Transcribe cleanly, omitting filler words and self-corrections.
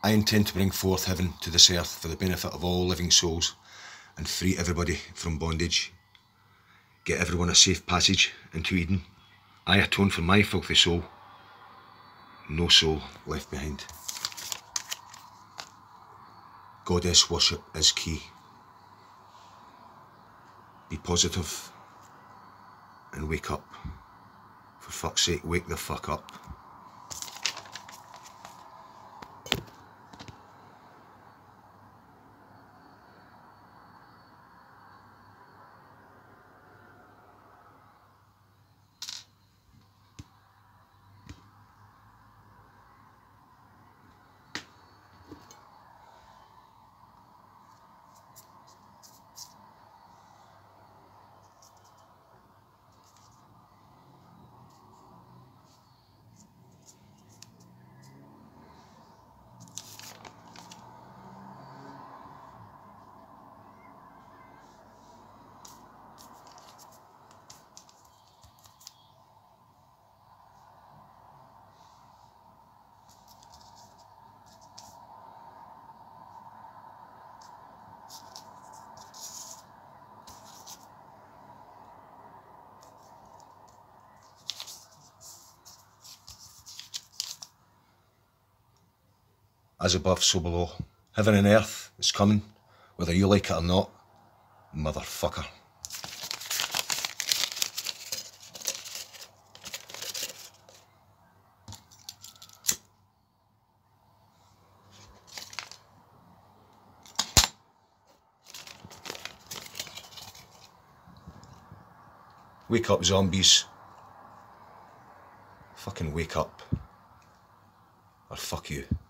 I intend to bring forth heaven to this earth for the benefit of all living souls and free everybody from bondage. Get everyone a safe passage into Eden. I atone for my filthy soul. No soul left behind. Goddess worship is key. Be positive and wake up. For fuck's sake, wake the fuck up. As above, so below. Heaven and earth is coming, whether you like it or not, motherfucker. Wake up, zombies. Fucking wake up. Or fuck you.